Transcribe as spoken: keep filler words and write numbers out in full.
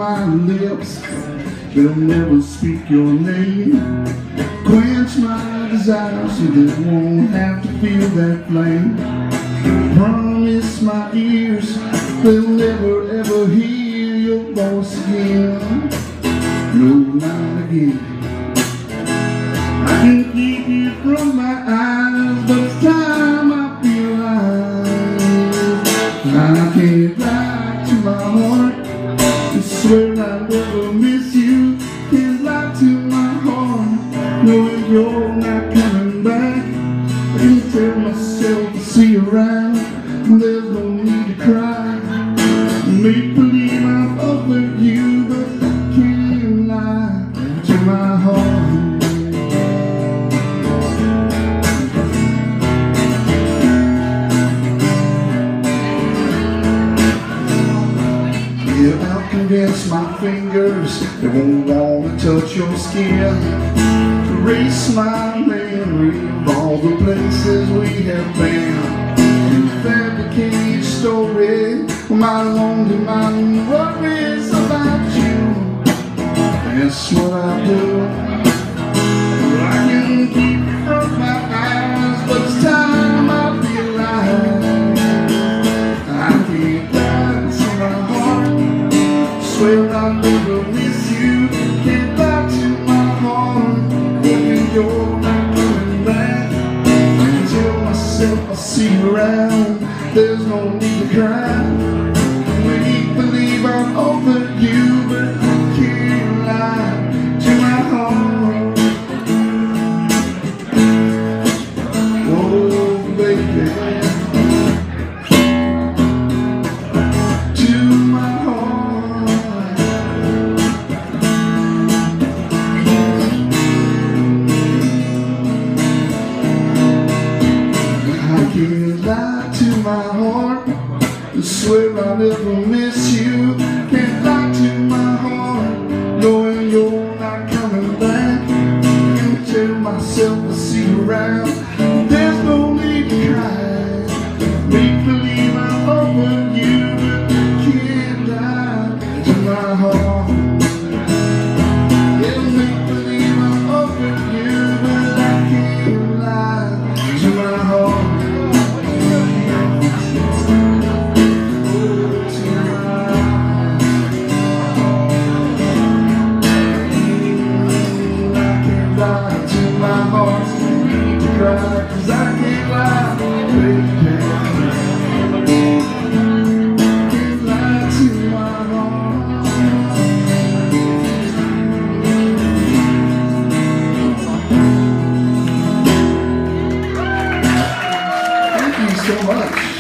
my lips, they'll never speak your name. Quench my desire so they won't have to feel that flame. Promise my ears they'll never ever hear your voice again. No, not again. I can keep you from my eyes, but it's time I realize I can't lie to my heart. I swear I'll never miss you. Can't lie to my heart, knowing you're not coming back. I can tell myself to see you around. There's no need to cry. Make believe I'm over you, but I can't lie to my heart. Yeah, I'll convince my fingers they won't want to touch your skin. Erase my memory of all the places we have been. Fabricate story, my lonely mind worries about you. That's what I do. I can keep you from my eyes, but it's time I realize I can't lie to my heart. Swear I'll never miss you. Can't lie to my heart, knowing you're not coming back. I can tell myself I'll see you around. There's no need to cry. Make believe I'm over you, but I can't lie to my heart. Oh, baby, to my heart. I can't lie to my heart. I swear I'll never miss you. Can't lie to my heart, knowing you're not coming back. Can't tell myself to see you around. There's no need to cry. Make believe I'm over you, but I can't lie to my heart. Yeah, make believe I'm over you, but I can't lie to my heart. Cause I can't lie, baby. Can't lie to my heart. Thank you so much.